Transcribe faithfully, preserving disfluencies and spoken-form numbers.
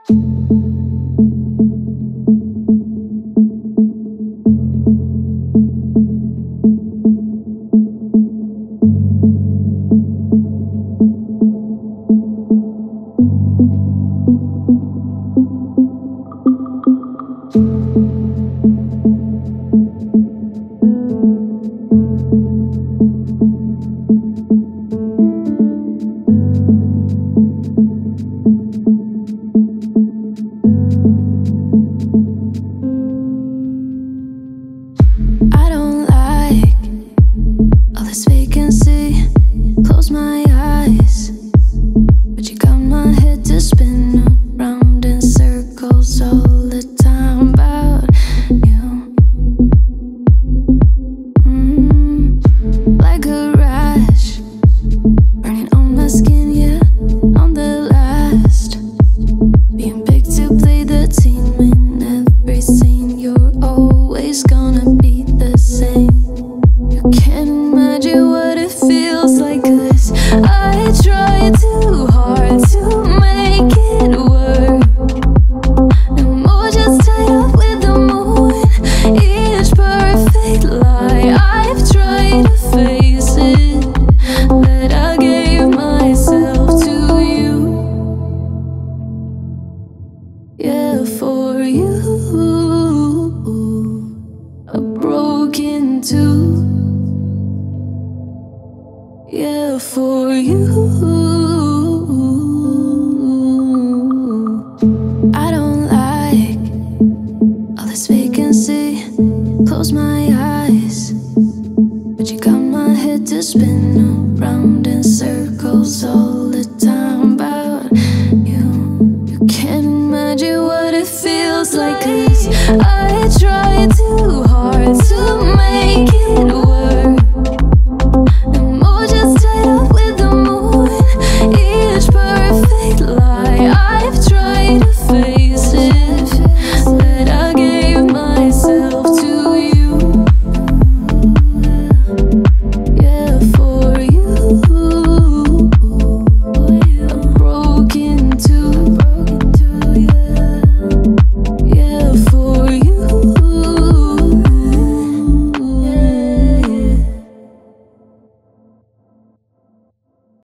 I don't like all this vacancy. Close my eyes, but you got my head to spin around in circles all the time about you. Mm, like a rash burning on my skin, yeah. I'm the last, being picked to play the team in every scene. You're always gonna be the same. You can't imagine what it feels like, 'cause I try too hard to make it work. And more just tied up with the moon, each perfect lie. I've tried to face it, that I gave myself to you. Yeah, for you I broke in two. Yeah, for you I don't like all this vacancy. Close my eyes, but you got my head to spin around in circles all the time about you. You can't imagine what it feels like, 'cause I try to